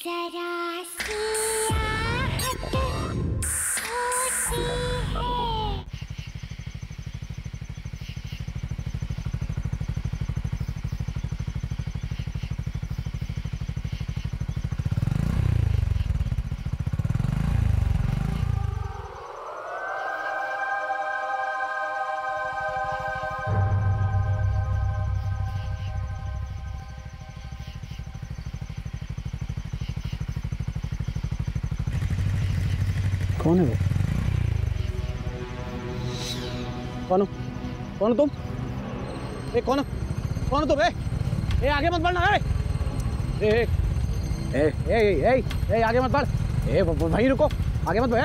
जरा सी आहट होती है। कौन है वो? कौन हो? कौन हो तुम? कौन हो? कौन हो तुम? आगे मत बढ़ना। आगे मत बढ़। वहीं रुको, आगे मत बढ़।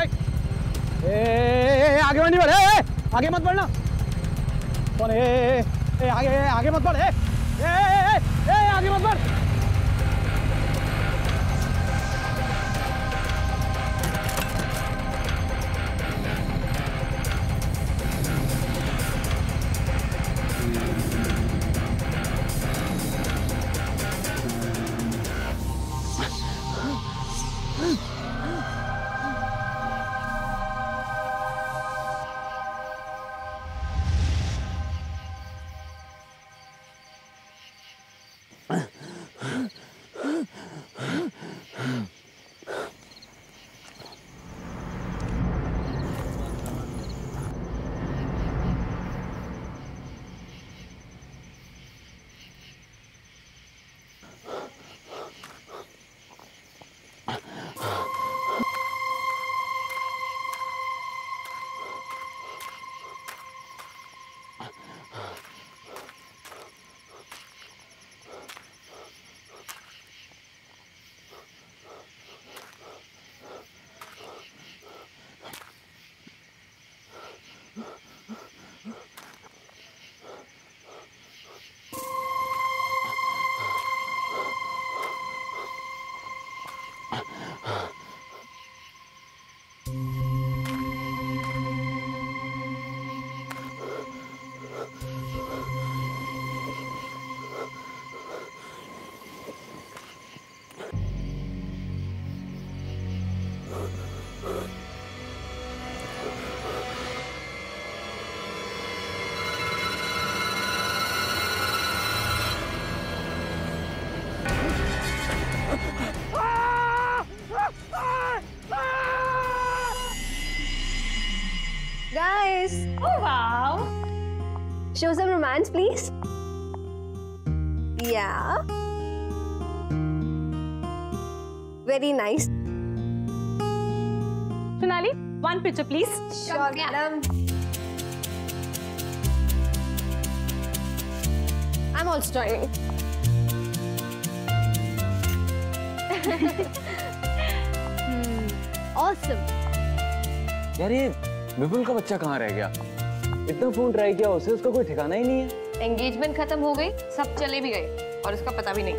आगे नहीं बढ़। आगे मत बढ़ना। कौन है? आगे मत बढ़। आगे मत बढ़। Guys! Oh wow! Show some romance, please. Yeah. Very nice. Sonali, one picture, please. Sure, madam. I'm also joining. Awesome. यार ये विपुल का बच्चा कहाँ रह गया? इतना फोन ट्राई किया उसे, उसका कोई ठिकाना ही नहीं है। एंगेजमेंट खत्म हो गई, सब चले भी गए और उसका पता भी नहीं।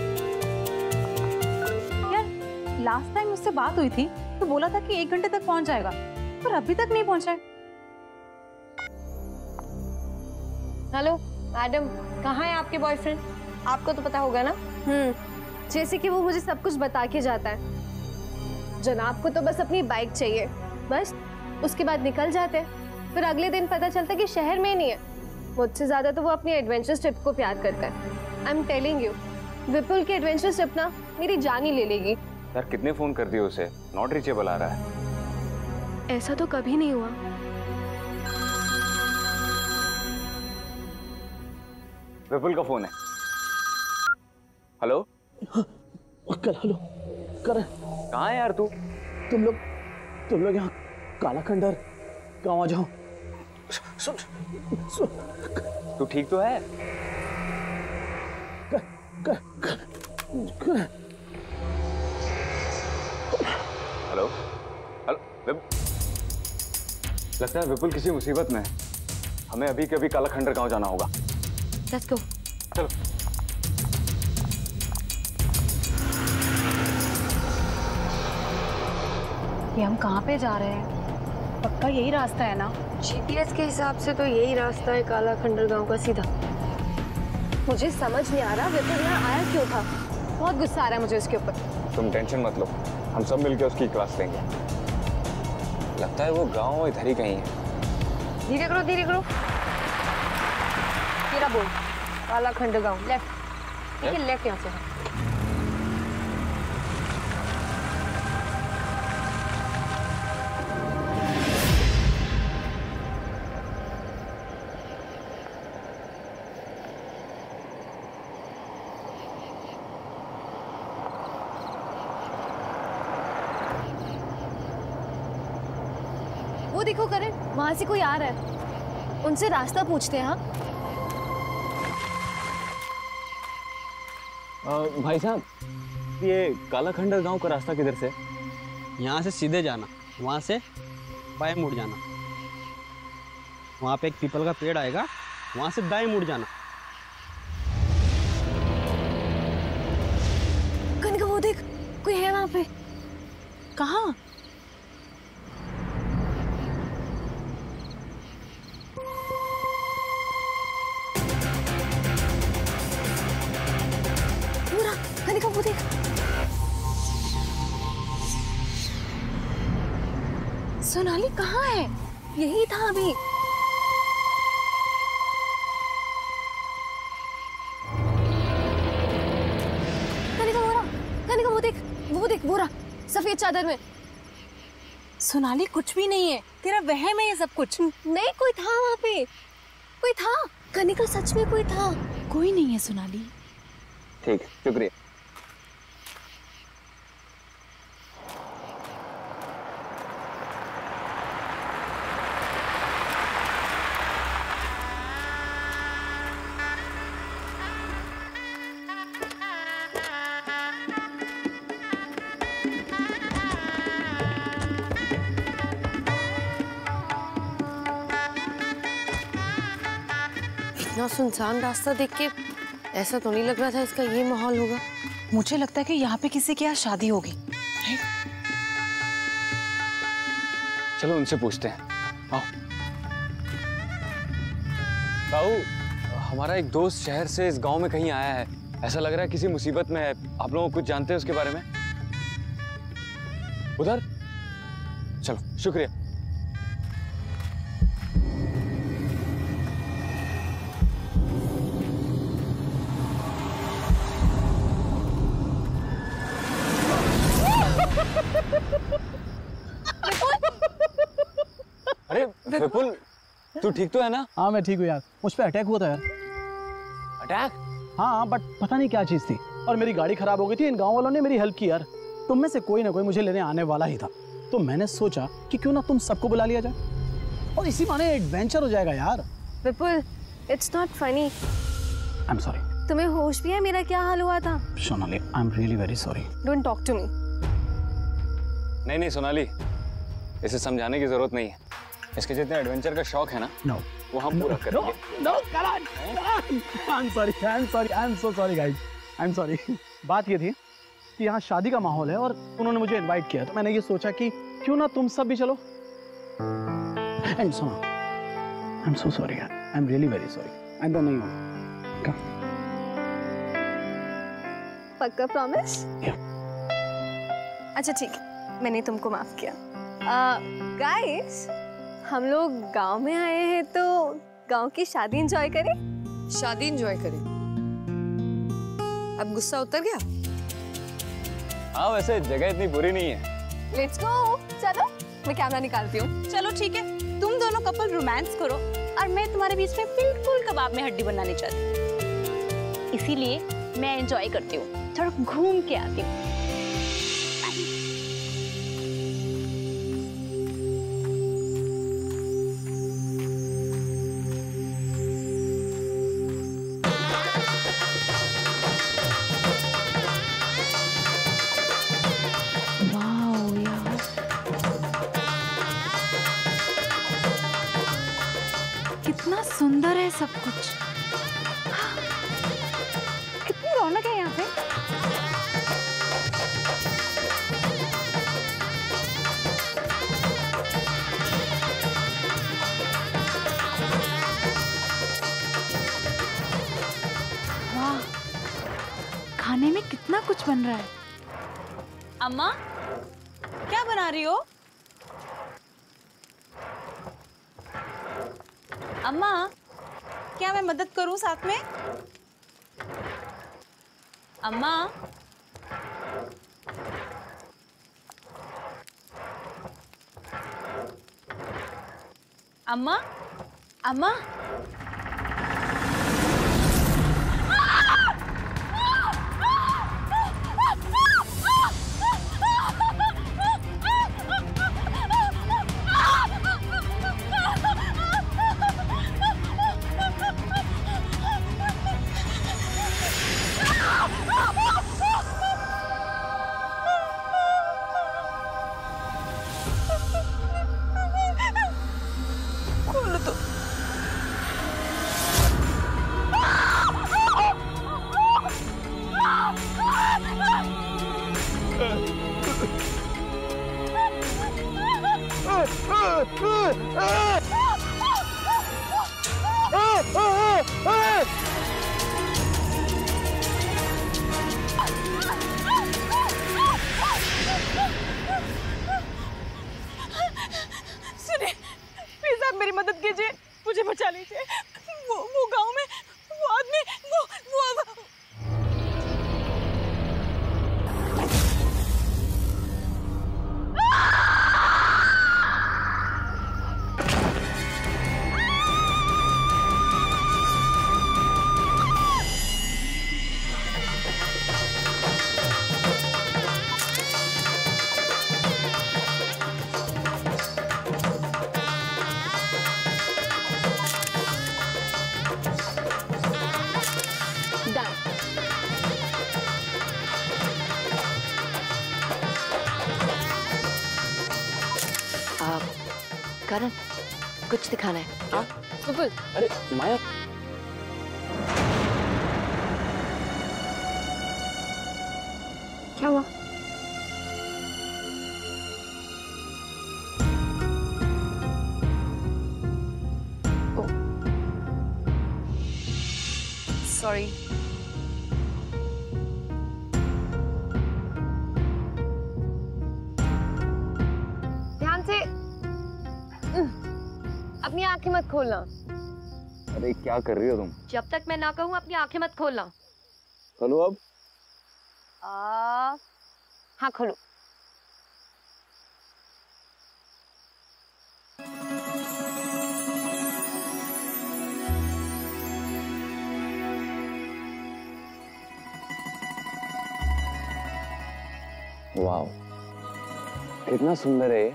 यार लास्ट टाइम उससे बात हुई थी तो बोला था कि 1 घंटे तक पहुंच जाएगा, पर अभी तक नहीं पहुंचा है। हेलो मैडम, कहाँ है आपके बॉयफ्रेंड? आपको तो पता होगा ना। जैसे कि वो मुझे सब कुछ बता के जाता है। जनाब को तो बस अपनी बाइक चाहिए, बस उसके बाद निकल जाते हैं। फिर अगले दिन पता चलता है कि शहर में ही नहीं है। मुझसे ज्यादा तो वो अपनी एडवेंचर ट्रिप को प्यार करता है। I am telling you, Vipul की एडवेंचर ट्रिप ना मेरी जान ही ले लेगी। यार कितने फोन कर दिए उसे, नॉट रीचेबल आ रहा है। ऐसा तो कभी नहीं हुआ। विपुल का फोन है। हेलो हेलो कर, कहाँ है यार तू? तुम लोग यहाँ काला खंडर गाँव आ जाओ। सुन तू ठीक तो है? हेलो हेलो, लगता है विपुल किसी मुसीबत में है। हमें अभी के अभी काला खंडर गाँव जाना होगा। Let's go. चलो। ये हम कहाँ पे जा रहे हैं? पक्का यही रास्ता है ना? जीपीएस के हिसाब से तो यही रास्ता है काला खंडर गांव का सीधा। मुझे समझ नहीं आ रहा विपुल यहाँ आया क्यों था। बहुत गुस्सा आ रहा है मुझे उसके ऊपर। तुम टेंशन मत लो, हम सब मिलके उसकी क्लास लेंगे। लगता है वो गांव इधर ही कहीं है। धीरे करो धीरे करो। तेरा बोल, कालाखंड गांव, लेफ्ट। ठीक है, लेफ्ट यहाँ से। वो देखो करण, वहां से कोई आ रहा है। उनसे रास्ता पूछते हैं। हाँ भाई साहब, ये कालाखंडर गांव का रास्ता किधर से? यहाँ से सीधे जाना, वहाँ से बाएं मुड़ जाना, वहाँ पे एक पीपल का पेड़ आएगा, वहाँ से दाएं मुड़ जाना। कनिका वो देख, कोई है वहाँ पे। कहाँ? कनिका वो देख। सोनाली कहाँ है? यही था अभी। कनिका वो देख, वो देख, वो रहा सफेद चादर में। सोनाली कुछ भी नहीं है, तेरा वहम है ये सब कुछ। नहीं, कोई था वहाँ पे, कोई था। कनिका सच में कोई था। कोई नहीं है सोनाली। ठीक, शुक्रिया। इतना सुनसान रास्ता देख के ऐसा तो नहीं लग रहा था इसका ये माहौल होगा। मुझे लगता है कि यहाँ पे किसी के यहाँ शादी होगी। चलो उनसे पूछते हैं। आओ। ताऊ, हमारा एक दोस्त शहर से इस गांव में कहीं आया है। ऐसा लग रहा है किसी मुसीबत में है। आप लोग कुछ जानते हैं उसके बारे में? उधर? चलो, शुक्रिया। अरे विपुल, तू ठीक तो है ना? हाँ मैं ठीक हूँ यार, मुझ पे अटैक हुआ था यार। अटैक? हाँ बट पता नहीं क्या चीज़ थी, और मेरी गाड़ी खराब हो गई थी। इन गांव वालों ने मेरी हेल्प की यार। तुम में से कोई ना कोई मुझे लेने आने वाला ही था, तो मैंने सोचा कि क्यों ना तुम सबको बुला लिया जाए और इसी बहाने एडवेंचर हो जाएगा यार। Vipul, it's not funny. I am sorry. तुम्हें होश भी है मेरा क्या हाल हुआ था? Sonali, I am really very sorry. Don't talk to me. नहीं सोनाली, इसे समझाने की जरूरत नहीं है। इसके जितने एडवेंचर का शौक है ना, नो वो हम पूरा करेंगे। No Karan, I am sorry, I am sorry, I am so sorry guys, I am sorry. बात ये थी कि यहाँ शादी का माहौल है और उन्होंने मुझे इनवाइट किया, तो मैंने ये सोचा कि क्यों ना तुम सब भी चलो। एंड सुनो, आई एम सो सॉरी यार, I am really very sorry. आइंदा नहीं होगा। पक्का प्रॉमिस? अच्छा ठीक, मैंने तुमको माफ किया। गाइस, हम लोग गांव में आए हैं तो गांव की शादी एंजॉय करें। शादी एंजॉय करें? अब गुस्सा उतर गया? हाँ वैसे जगह इतनी बुरी नहीं है। लेट्स गो, चलो मैं कैमरा निकालती हूँ। चलो ठीक है, तुम दोनों कपल रोमांस करो और मैं तुम्हारे बीच में बिल्कुल कबाब में हड्डी बनानी चाहती, इसीलिए मैं एंजॉय करती हूँ, थोड़ा घूम के आती हूँ। कितना सुंदर है सब कुछ, कितनी रौनक है यहाँ पे। वाह, खाने में कितना कुछ बन रहा है। अम्मा क्या बना रही हो? अम्मा क्या मैं मदद करूं साथ में? अम्मा अम्मा अम्मा सुनिए, प्लीज आप मेरी मदद कीजिए, मुझे बचा लीजिए। वो गांव में वो आदमी वो करण, कुछ दिखाना है। क्या? बिल्कुल। अरे माया, क्या हुआ? सॉरी। ध्यान से अपनी आंखें मत खोलना। अरे क्या कर रही हो तुम? जब तक मैं ना कहूँ अपनी आंखें मत खोलना। खोलो अब। हाँ खोलो। वाह, कितना सुंदर है ये।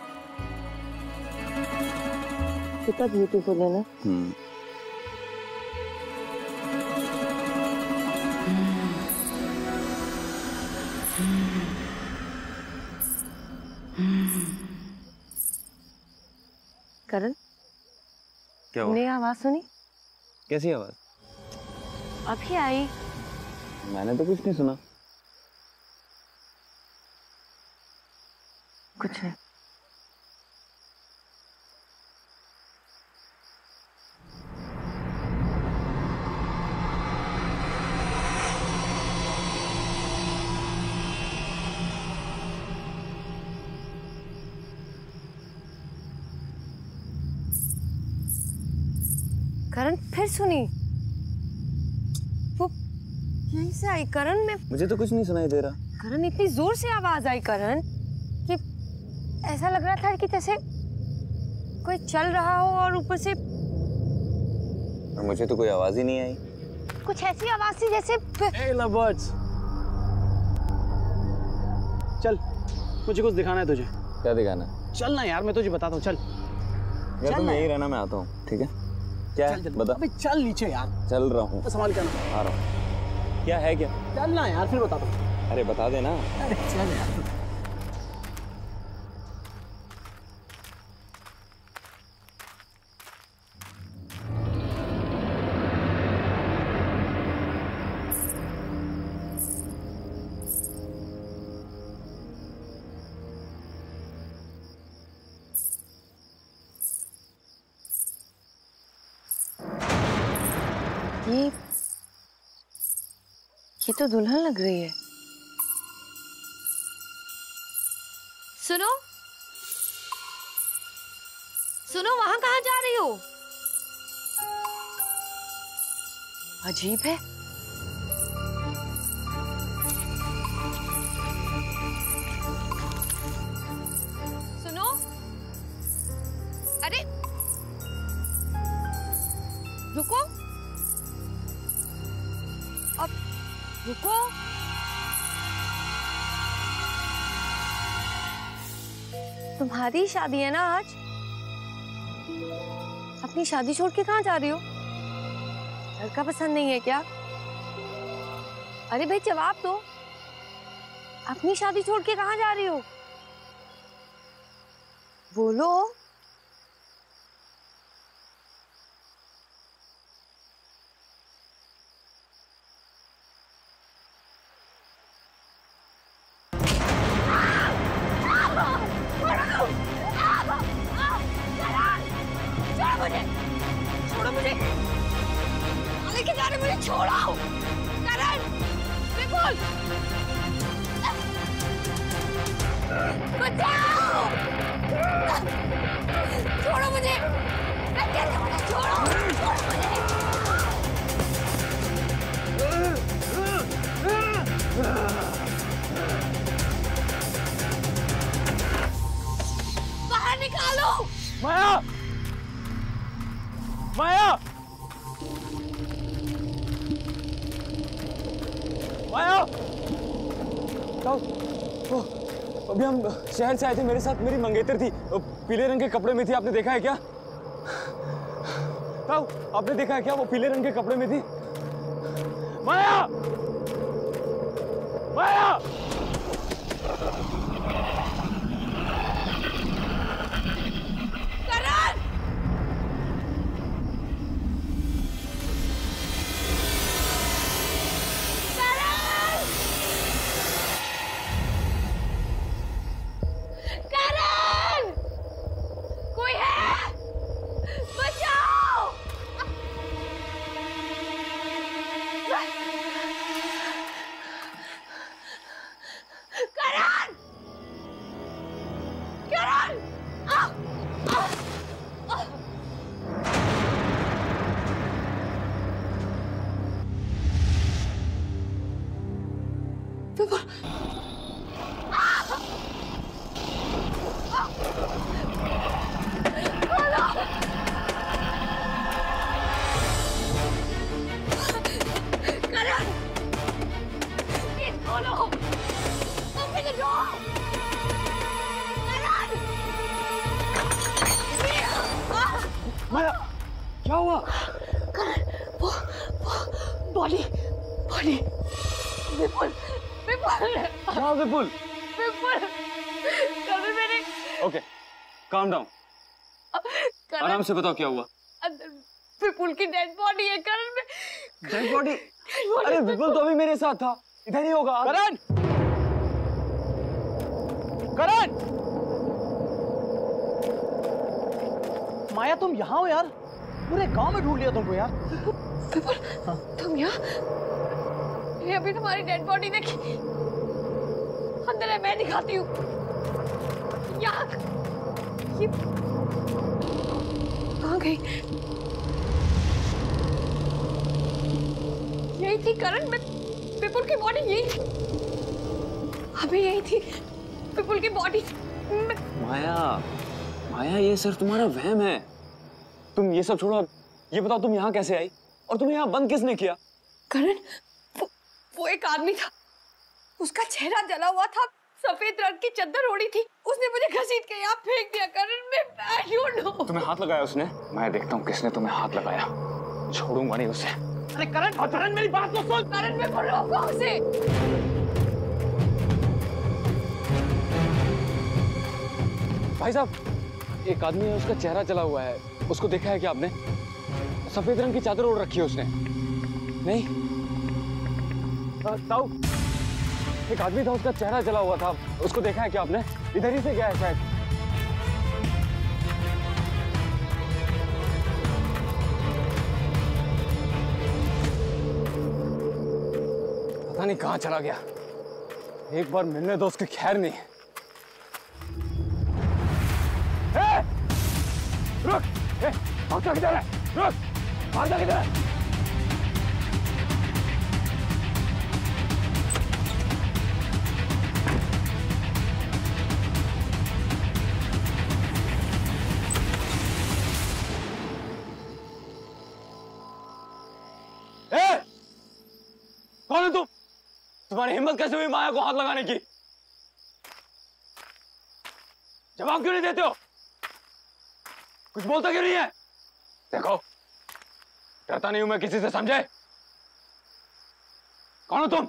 कितना ब्यूटीफुल है ना। करण, क्या हुआ? तुमने आवाज सुनी? कैसी आवाज? अभी आई। मैंने तो कुछ नहीं सुना। कुछ नहीं। करण फिर सुनी? वो यहीं से आई करण। में मुझे तो कुछ नहीं सुनाई दे रहा। करण इतनी जोर से आवाज आई करण कि ऐसा लग रहा था कि जैसे कोई चल रहा हो और ऊपर से। और मुझे तो कोई आवाज ही नहीं आई। कुछ ऐसी आवाज थी जैसे। Hey lovebirds, चल मुझे कुछ दिखाना है तुझे। क्या दिखाना है? चल ना यार, मैं तुझे बताता हूँ। चल यार तुम यही रहना, मैं आता हूँ। ठीक है? क्या चल, है? बता। अबे चल नीचे यार। चल रहा हूँ। संभाल के आना। आ रहा हूँ। क्या है क्या? चल ना यार, फिर बताता हूँ। अरे बता देना। अरे चल यार। ये तो दुल्हन लग रही है। सुनो सुनो, वहां कहाँ जा रही हो? अजीब है। सुनो, अरे रुको, अब रुको। तुम्हारी शादी है ना आज? अपनी शादी छोड़ के कहाँ जा रही हो? लड़का पसंद नहीं है क्या? अरे भाई जवाब दो, अपनी शादी छोड़ के कहाँ जा रही हो? बोलो। छोड़ो मुझे, लेके जा रहे, मुझे छोड़ो। करण, विपुल, बचाओ, छोड़ो मुझे, मैं कहती हूँ मुझे छोड़ो, छोड़ो मुझे। बाहर निकालो। माया, माया, माया, अभी हम शहर से आए थे, मेरे साथ मेरी मंगेतर थी, पीले रंग के कपड़े में थी, आपने देखा है क्या? आपने देखा है क्या वो पीले रंग के कपड़े में थी? माया, माया, माया, क्या हुआ? वो बॉडी, बॉडी, विपुल, विपुल, क्या विपुल? विपुल, कभी मैंने। ओके, काम डाउन, आराम से बताओ क्या हुआ। अंदर विपुल की डेड बॉडी है करण में। Dead body? अरे विपुल तो अभी मेरे साथ था, इधर ही होगा। करण, करण, माया तुम यहाँ हो यार? पूरे गांव में ढूंढ लिया तुमको यार। विपुल, तुम यहाँ? ये अभी तुम्हारी डेड बॉडी देखी, अंदर है, मैं दिखाती हूँ। यहाँ ये कहाँ गई? यही थी करण में, विपुल की बॉडी यही थी, अभी यही थी विपुल की बॉडी। माया, माया ये सिर्फ तुम्हारा वहम है। तुम ये सब छोड़ो, ये बताओ तुम यहाँ कैसे आई और तुम्हें यहाँ बंद किसने किया? करण, वो एक आदमी था, उसका चेहरा जला हुआ था, सफेद रंग की चादर ओढ़ी थी, उसने मुझे घसीट के यहाँ फेंक दिया। करण, मैं you know। तुम्हें हाथ लगाया उसने? मैं देखता हूँ किसने तुम्हें हाथ लगाया, छोड़ूंगा नहीं उसे। अरे करण, करण मेरी बात तो सुन। करण, मैं बोल रहा हूँ उसे। भाई साहब, एक आदमी है, उसका चेहरा जला हुआ है, उसको देखा है क्या आपने? सफेद रंग की चादर ओढ़ रखी है उसने। नहीं ताऊ, एक आदमी था, उसका चेहरा जला हुआ था, उसको देखा है क्या आपने? इधर ही से गया है शायद। पता नहीं कहाँ चला गया, एक बार मिलने दो उसकी खैर नहीं। रुक, भागता किधर है? रुक, भागता किधर है? कौन है तुम? तुम्हारी हिम्मत कैसे हुई माया को हाथ लगाने की? जवाब क्यों नहीं देते हो? कुछ बोलता क्यों नहीं है? देखो, डरता नहीं हूं मैं किसी से, समझे? कौन हो तुम?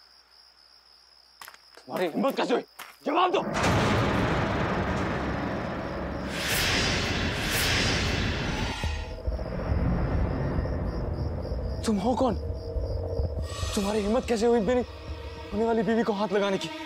तुम्हारी हिम्मत कैसे हुई? जवाब दो। तुम हो कौन? तुम्हारी हिम्मत कैसे हुई मेरी होने वाली बीवी को हाथ लगाने की?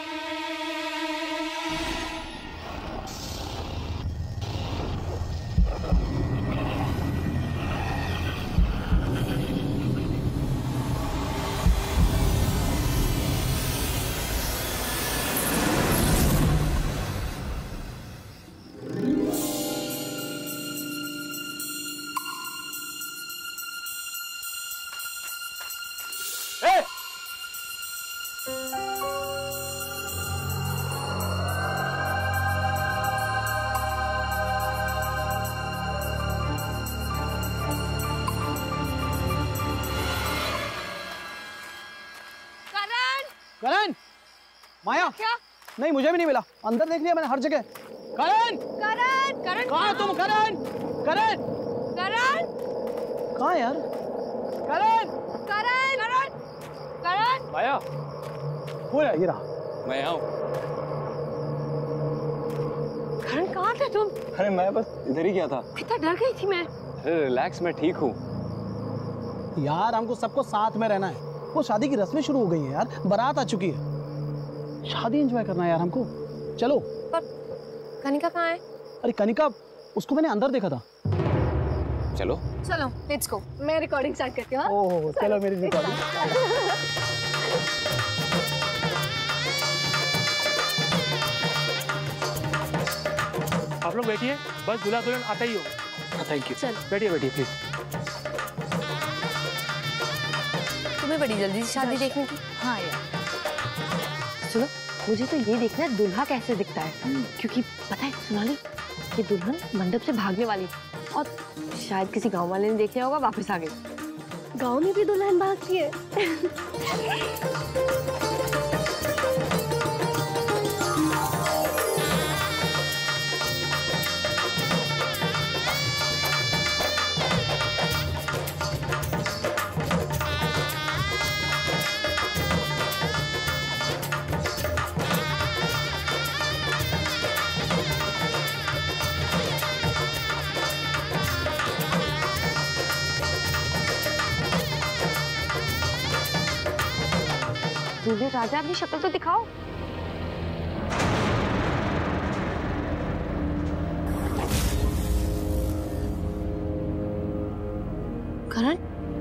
करण, माया, क्या? नहीं मुझे भी नहीं मिला, अंदर देख लिया मैंने हर जगह। करण, करण, करण कहाँ हो तुम? करण, करण, करण, कहाँ यार? करण, करण, करण, करण, माया, हो रहा ये रहा। मैं यहाँ हूँ। करण कहाँ थे तुम? अरे मैं बस इधर ही गया था। कितना डर गई थी मैं। अरे रिलैक्स, मैं ठीक हूँ। यार हमको सबको साथ में रहना है, वो शादी की रस्में शुरू हो गई हैं यार, बारात आ चुकी है, शादी एंजॉय करना है यार हमको। चलो। पर कनिका कहाँ है? अरे कनिका, उसको मैंने अंदर देखा था। चलो चलो लेट्स गो, मैं रिकॉर्डिंग स्टार्ट करती हूँ। ओह चलो मेरी रिकॉर्डिंग। आप लोग बैठिए, बस दूल्हा दुल्हन आता ही हो। Thank you. चलो बैठिए बैठिए प्लीज। तुम्हें बड़ी जल्दी से शादी देखने की? हाँ यार, सुनो, मुझे तो ये देखना है दूल्हा कैसे दिखता है, क्योंकि पता है सोनाली, ये दुल्हन मंडप से भागने वाली थी और शायद किसी गांव वाले ने देख लिया होगा, वापस आ गई। गांव में भी दुल्हन भागती है। दूल्हे राजा, अपनी शक्ल तो दिखाओ। करण,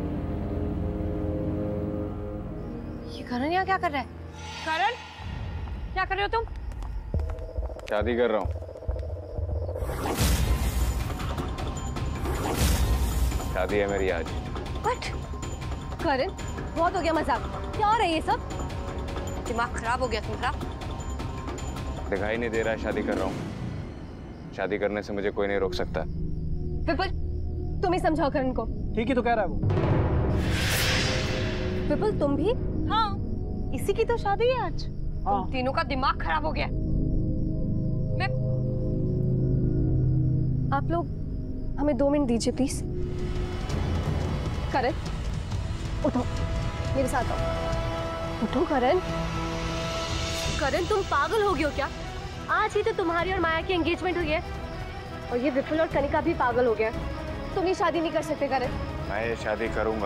ये करण यहाँ क्या कर रहा है? करण, क्या कर रहे हो तुम? शादी कर रहा हूँ। शादी है मेरी आज। What? करण, बहुत हो गया मजाक, क्या हो रहा है ये सब? दिमाग खराब हो गया तुम्हारा? दिखाई नहीं दे रहा है शादी कर रहा हूँ। शादी करने से मुझे कोई नहीं रोक सकता। विपुल, तुम ही समझाओ करण को। ठीक ही तो कह रहा है वो। विपुल तुम भी? हाँ, इसी की तो शादी है आज। तुम तीनों का दिमाग खराब हो गया। मैं आप लोग हमें 2 मिनट दीजिए प्लीज। करण, उठो, मेरे साथ आओ। उठो करण। करण, तुम पागल हो गए हो क्या? आज ही तो तुम्हारी और माया की एंगेजमेंट हुई है और ये विपुल और कनिका भी पागल हो गया। तुम ये शादी नहीं कर सकते करण। मैं ये शादी करूंगा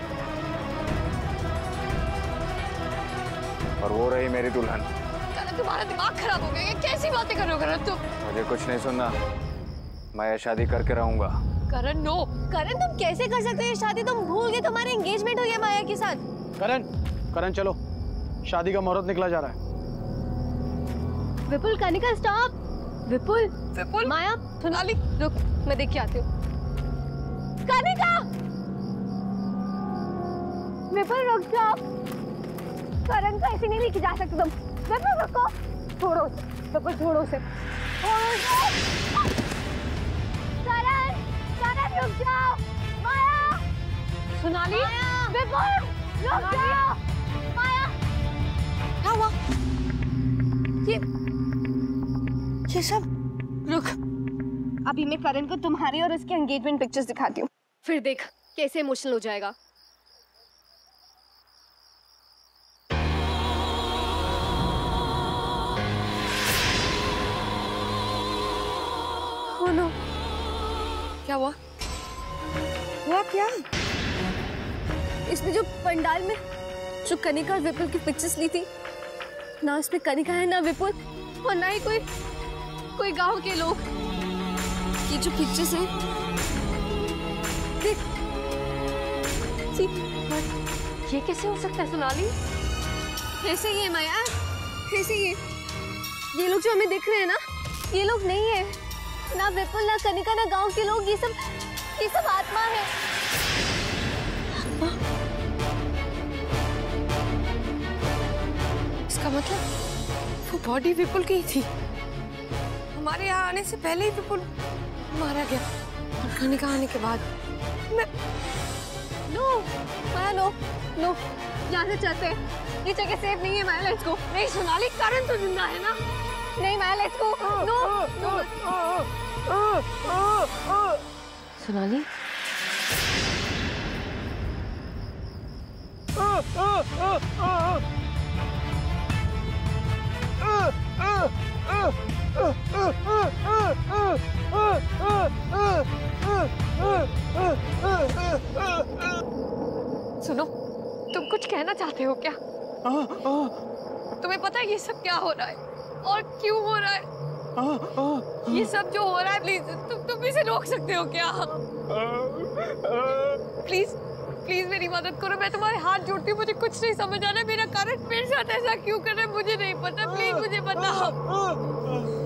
और वो रही मेरी दुल्हन। करण, तुम्हारा दिमाग खराब हो गया, ये कैसी बातें कर रहे हो करण तुम? मुझे कुछ नहीं सुनना, मैं ये शादी करके रहूंगा। करण नो। करण, तुम कैसे कर सकते हो ये शादी? तुम भूल गए तुम्हारी एंगेजमेंट हुई है माया के साथ। करण, करण चलो, शादी का मुहूर्त निकला जा रहा है। विपुल, कनिका स्टॉप। विपुल, विपुल, माया, सोनाली, रुक, मैं देख के आती हूँ। कनिका! विपुल रुक जाओ। करण को ऐसे नहीं लेके जा सकते तुम। विपुल रुको। छोड़ो उसे। विपुल छोड़ो उसे। करण! करण रुक जाओ। माया! सोनाली, विपुल रुक जाओ। माया! क्या हुआ? ये सब रुक। अभी मैं करण को तुम्हारे और उसके एंगेजमेंट पिक्चर्स दिखाती हूँ, फिर देख कैसे इमोशनल हो जाएगा। Oh no. क्या हुआ? हुआ क्या? इसमें जो पंडाल में जो कनिका और विपुल की पिक्चर्स ली थी ना, उसमें कनिका है ना विपुल, और ना ही कोई गांव के लोग। ये जो पिक्चर्स हैं, देख। ये कैसे हो सकता है सोनाली? ऐसे ही है माया, ऐसे ही है। ये लोग जो हमें दिख रहे हैं ना, ये लोग नहीं है। ना विपुल, ना कनिका, ना गांव के लोग। ये सब आत्मा है। इसका मतलब वो बॉडी विपुल की ही थी। हमारे यहाँ आने से पहले ही विपुल मारा गया और कनिका आने के बाद मैं... नो माया, नो नो, यहाँ से चलते हैं। ये जगह सेफ नहीं है माया, लेट्स गो। नहीं सोनाली, करण तो जिंदा है ना? नहीं Maya, let's go. No Sonali, सुनो, तुम कुछ कहना चाहते हो क्या? तुम्हें पता है ये सब क्या हो रहा है और क्यों हो रहा है? ये सब जो हो रहा है, प्लीज तुम इसे रोक सकते हो क्या? प्लीज प्लीज मेरी मदद करो, मैं तुम्हारे हाथ जोड़ती हूँ। मुझे कुछ नहीं समझ आ रहा है, मेरा कारण मेरे साथ ऐसा क्यों कर रहा है मुझे नहीं पता। प्लीज मुझे बताओ।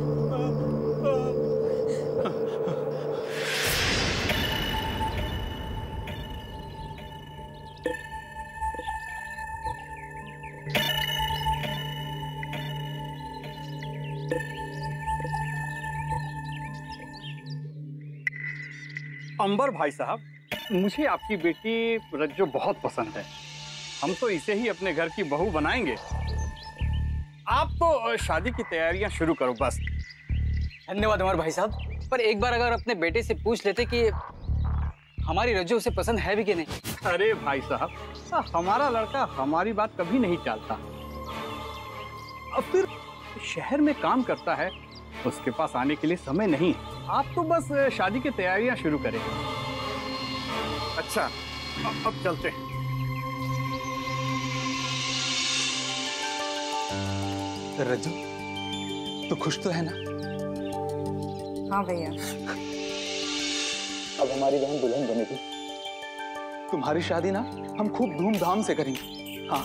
अंबर भाई साहब, मुझे आपकी बेटी रज्जो बहुत पसंद है। हम तो इसे ही अपने घर की बहू बनाएंगे। आप तो शादी की तैयारियां शुरू करो बस। धन्यवाद अमर भाई साहब, पर एक बार अगर अपने बेटे से पूछ लेते कि हमारी रज्जो उसे पसंद है भी कि नहीं। अरे भाई साहब, हमारा लड़का हमारी बात कभी नहीं टालता। अब फिर शहर में काम करता है, उसके पास आने के लिए समय नहीं। आप तो बस शादी की तैयारियां शुरू करें। अच्छा, अब चलते हैं। रज्जो, तू खुश तो है ना? हाँ भैया। अब हमारी बहन दुल्हन बनेगी। तुम्हारी शादी ना हम खूब धूमधाम से करेंगे। हाँ।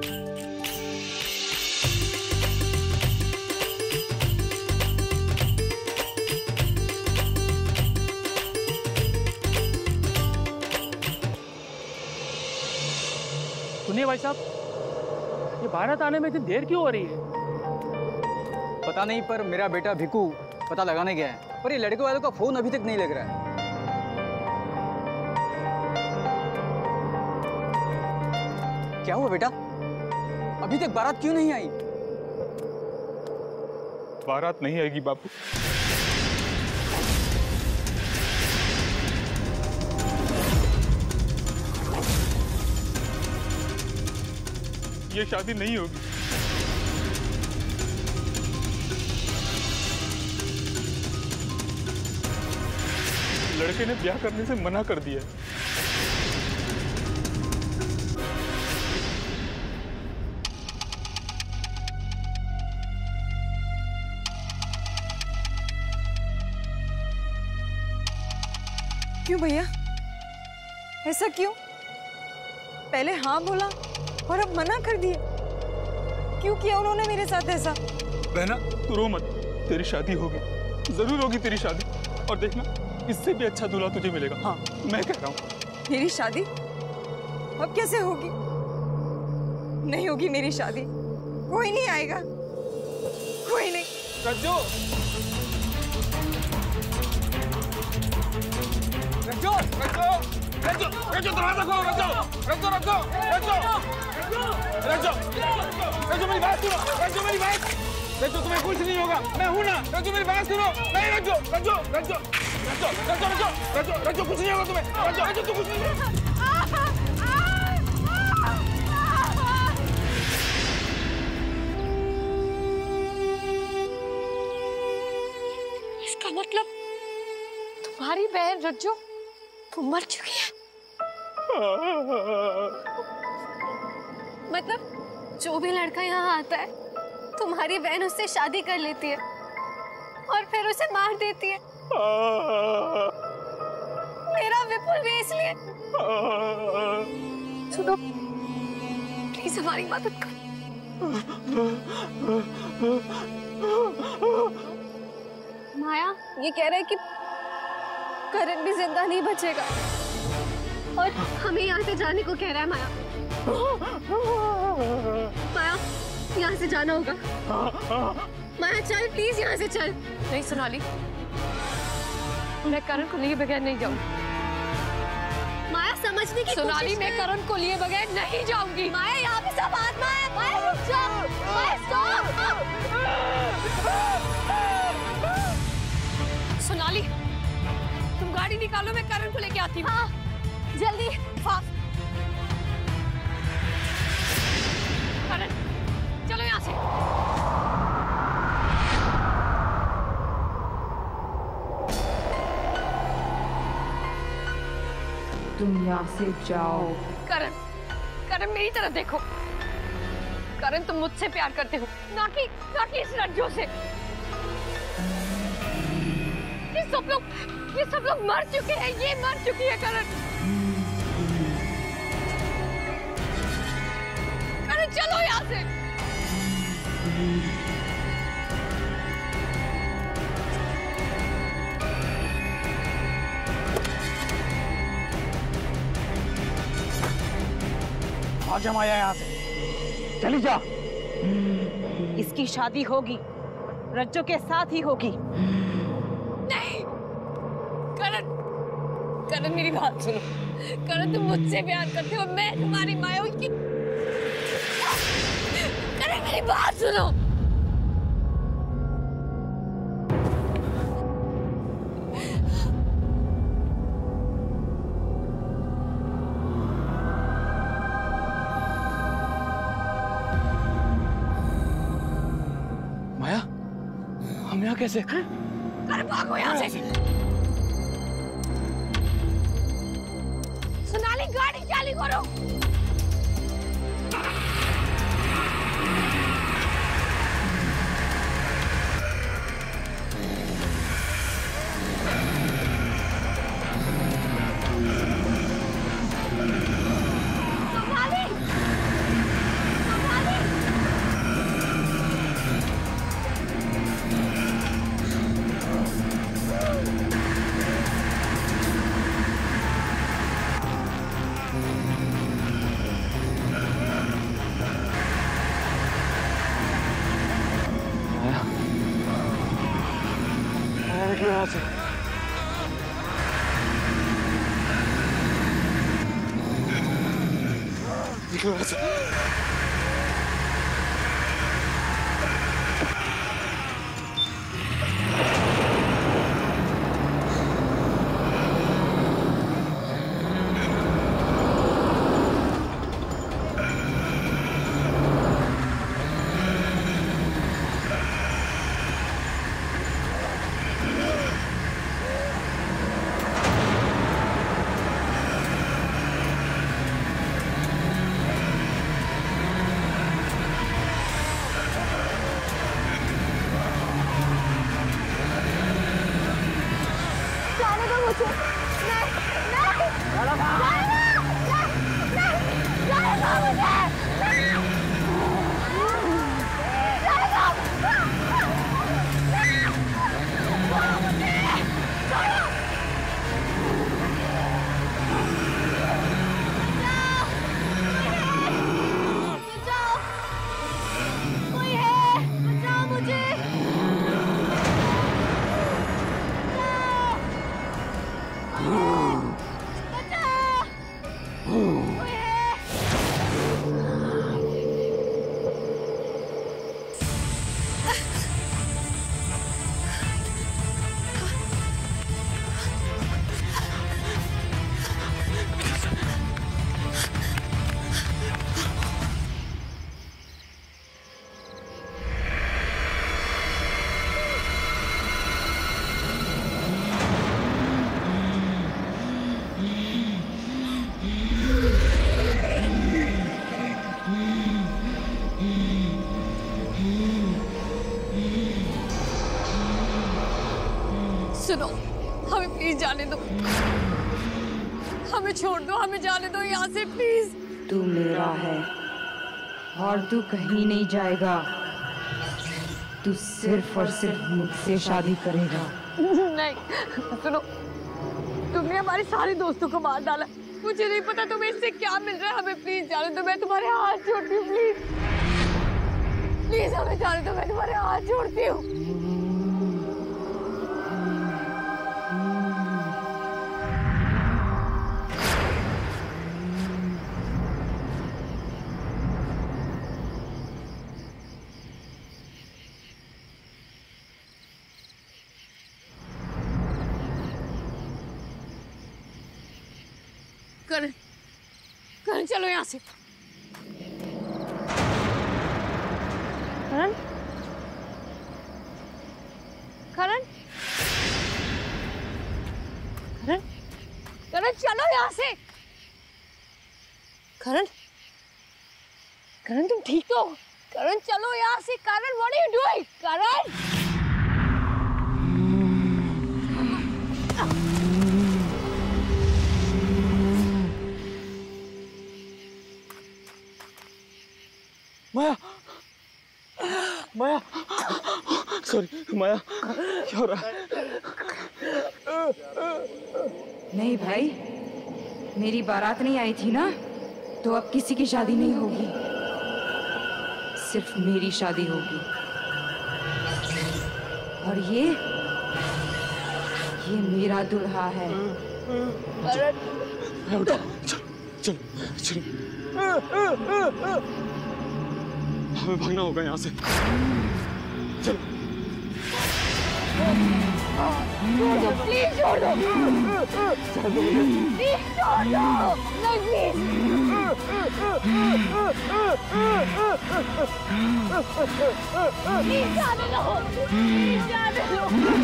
सुनिए भाई साहब, ये भारत आने में इतनी देर क्यों हो रही है? पता नहीं, पर मेरा बेटा भिकू पता लगाने गया है, पर ये लड़के वालों का फोन अभी तक नहीं लग रहा है। क्या हुआ बेटा, अभी तक बारात क्यों नहीं आई? बारात नहीं आएगी बापू। ये शादी नहीं होगी। लड़के ने ब्याह करने से मना कर दिया। क्यों भैया, ऐसा क्यों? पहले हाँ बोला और अब मना कर दिया। क्यों किया उन्होंने मेरे साथ ऐसा? बहना तू रो मत, तेरी शादी होगी। जरूर होगी तेरी शादी, और देखना इससे भी अच्छा दूल्हा तुझे मिलेगा। हाँ मैं कह रहा हूँ। मेरी शादी अब कैसे होगी? नहीं होगी मेरी शादी, कोई नहीं आएगा, कोई नहीं। रज्जो, रज्जो, रज्जो, रज्जो, रज्जो दरवाजा खोलो। रज्जो, रज्जो, रज्जो, रज्जो, रज्जो, रज्जो मेरी बात सुनो। रज्जो मेरी बात, रज्जो तुम्हें कुछ नहीं होगा, मैं हूं ना। रज्जो मेरी बात सुनो। नहीं रज्जो, रज्जो, रज्जो, रज्जो, रज्जो, रज्जो, रज्जो, रज्जो कुछ नहीं होगा तुम्हें। रज्जो, रज्जो तू कुछ नहीं होगा। इसका मतलब तुम्हारी बहन रज्जो वो मर चुकी है। मतलब जो भी लड़का यहाँ आता है तुम्हारी बहन उससे शादी कर लेती है और फिर उसे मार देती है। मेरा विपुल भी इसलिए। सुनो प्लीज हमारी मदद करो। माया ये कह रहा है कि करण भी जिंदा नहीं बचेगा और हमें यहाँ से जाने को कह रहा है। माया माया यहाँ से जाना होगा। माया चल प्लीज यहाँ से चल। नहीं सोनाली, मैं करण को लिए बगैर नहीं जाऊंगी। माया समझने की सोनाली, मैं करण को लिए बगैर नहीं जाऊंगी। माया यहाँ पे सब आत्मा है। माया रुक जा। माया स्टॉप। सोनाली तुम गाड़ी निकालो, मैं करण को लेके आती हूँ। हाँ जल्दी फास्ट। करण चलो यहाँ से। तुम यहाँ से जाओ। करण, करण मेरी तरफ देखो। करण तुम मुझसे प्यार करते हो, ना कि इस रज्जो से। ये सब लोग मर चुके हैं। ये मर चुकी है करण। करण चलो यहाँ से। आजा माया यहाँ से, चली जा। इसकी शादी होगी, रज्जो के साथ ही होगी। नहीं करण, करण मेरी बात सुनो। करण तुम मुझसे प्यार करते हो, मैं तुम्हारी माया हूँ। करण मेरी बात सुनो। माया, हम यहाँ कैसे? करण भागो यहाँ से। सोनाली गाड़ी चालू करो। निकलो यहाँ से। निकलो यहाँ से। Let's go! सुनो, हमें प्लीज जाने दो, हमें छोड़ दो, हमें जाने दो यहाँ से प्लीज। तू मेरा है और तू कहीं नहीं जाएगा। तू सिर्फ और सिर्फ मुझसे शादी करेगा। नहीं सुनो, तुमने हमारे सारे दोस्तों को मार डाला, मुझे नहीं पता तुम्हें इससे क्या मिल रहा है। हमें प्लीज जाने दो, मैं तुम्हारे हाथ जोड़ती हूँ, प्लीज प्लीज हमें जाने दो, मैं तुम्हारे हाथ जोड़ती हूँ। करण, करण चलो यहाँ से। करण, करण, करण, करण चलो यहाँ से। करण, करण तुम ठीक तो हो? करण चलो यहाँ से। Karan what are you doing? Karan Maya, Maya, sorry Maya, क्या हो रहा है? नहीं भाई, मेरी बारात नहीं आई थी ना, तो अब किसी की शादी नहीं होगी, सिर्फ मेरी शादी होगी। और ये मेरा दूल्हा है। उठो, चलो, चलो, चलो। हमें भागना होगा यहाँ से। चलो। छोड़ दो, प्लीज छोड़ दो। प्लीज छोड़ दो। नहीं प्लीज जाने दो, प्लीज जाने दो।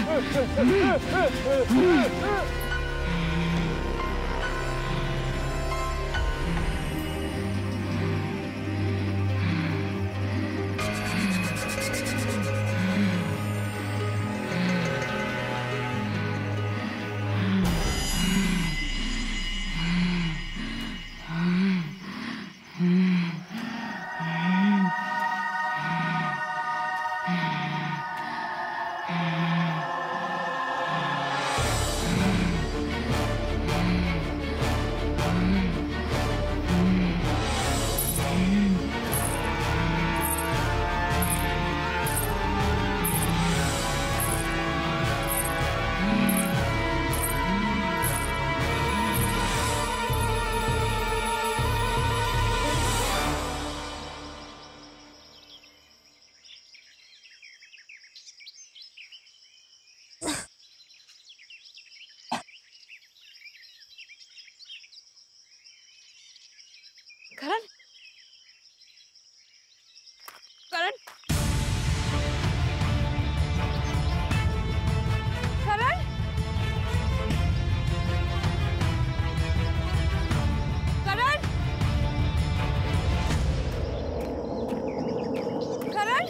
करण, करण, करण, करण, करण,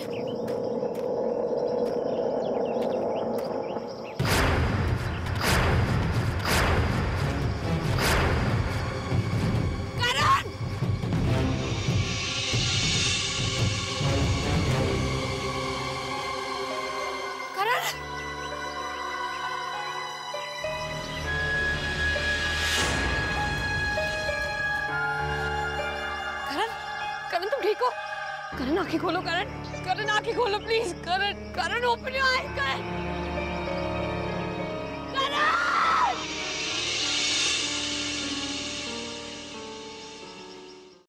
करण तुम ठीक हो? करण आंखें खोलो, करण, करण आंखें खोलो please. Karan, Karan open your eyes. Karan